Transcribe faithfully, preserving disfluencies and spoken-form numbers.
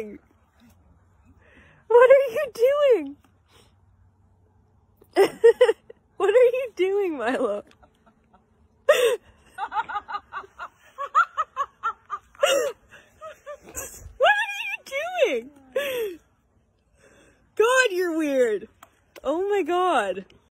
doing? What are you doing? What are you doing, Milo? What are you doing? God, you're weird. Oh my God.